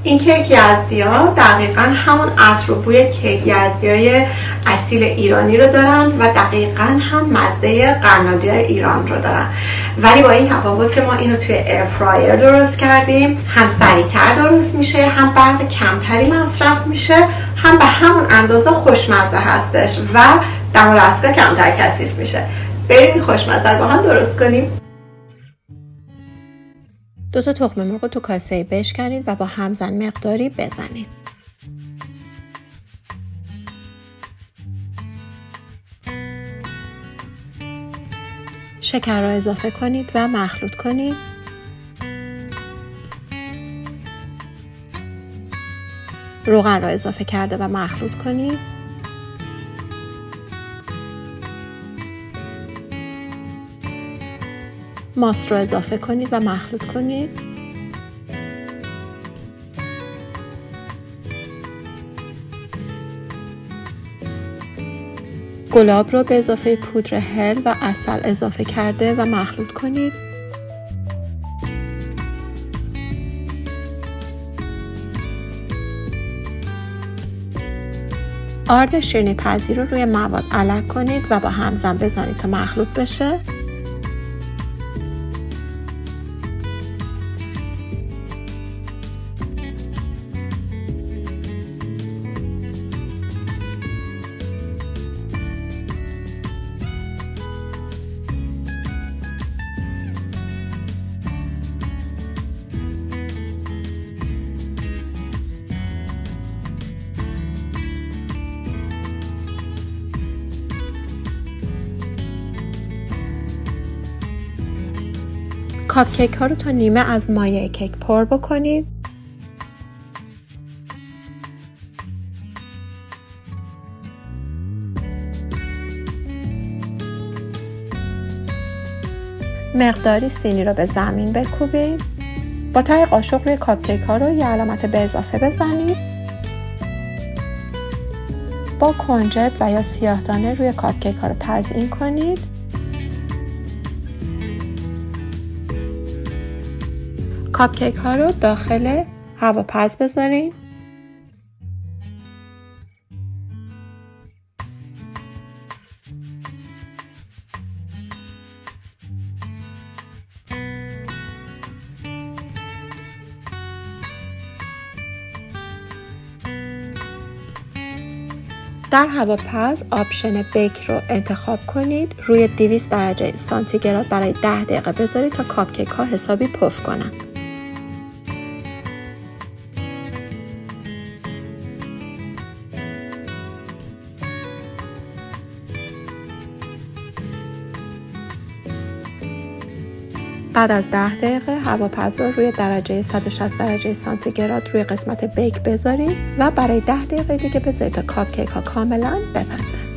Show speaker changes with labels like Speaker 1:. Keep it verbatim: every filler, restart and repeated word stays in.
Speaker 1: این کیک یزدی‌ها دقیقاً همون عطر و بوی کیک یزدی‌های اصیل ایرانی رو دارن و دقیقاً هم مزه قرنادی‌های ایران رو دارن، ولی با این تفاوت که ما اینو توی ایر فرایر درست کردیم، هم سریع‌تر درست میشه، هم برق کمتری مصرف میشه، هم به همون اندازه خوشمزه هستش و دم دستگاه کمتر کثیف میشه. بریم این خوشمزه رو با هم درست کنیم.
Speaker 2: دو تا تخم مرغ تو کاسه بشکنید و با همزن مقداری بزنید. شکر را اضافه کنید و مخلوط کنید. روغن را اضافه کرده و مخلوط کنید. ماست رو اضافه کنید و مخلوط کنید. گلاب رو به اضافه پودر هل و عسل اضافه کرده و مخلوط کنید. آرد شیرینی پزی رو روی مواد علک کنید و با همزن بزنید تا مخلوط بشه. کاپ کیک ها رو تا نیمه از مایع کیک پر بکنید. مقداری سینی رو به زمین بکوبید. با ته قاشق روی کاپ کیک ها رو یه علامت به اضافه بزنید. با کنجد و یا سیاه‌دانه روی کاپ کیک ها رو تزیین کنید. کاپ کیک ها رو داخل هواپز بذاریم. در هواپز آپشن بیک رو انتخاب کنید. روی دویست درجه سانتیگراد برای ده دقیقه بذارید تا کاپ کیک ها حسابی پف کنن. بعد از ده دقیقه هواپز رو روی درجه صد و شصت درجه سانتیگراد روی قسمت بیک بذارید و برای ده دقیقه دیگه بذارید تا کاپ کیک ها کاملا بپزه.